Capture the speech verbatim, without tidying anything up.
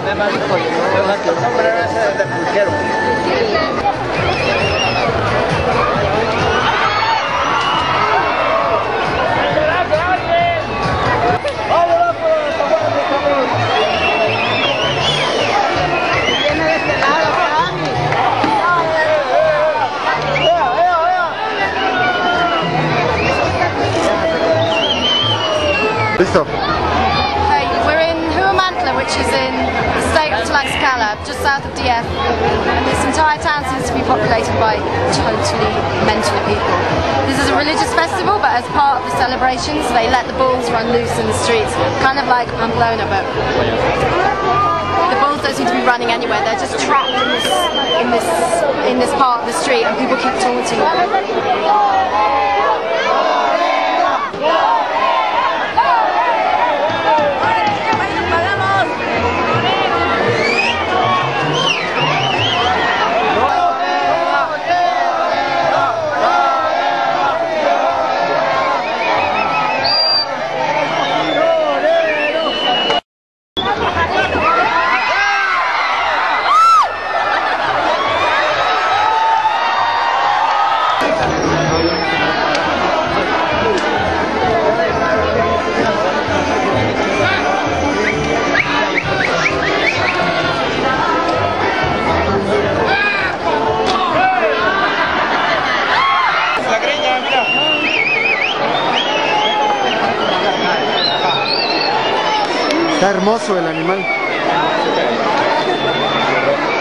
Listo. Hey, we're in Huamantla, which is in the state of Tlaxcala, just south of D F. And this entire town seems to be populated by totally mental people. This is a religious festival, but as part of the celebrations, they let the bulls run loose in the streets, kind of like Pamplona, but the bulls don't seem to be running anywhere. They're just trapped in this, in this, in this part of the street, and people keep taunting them. Está hermoso el animal.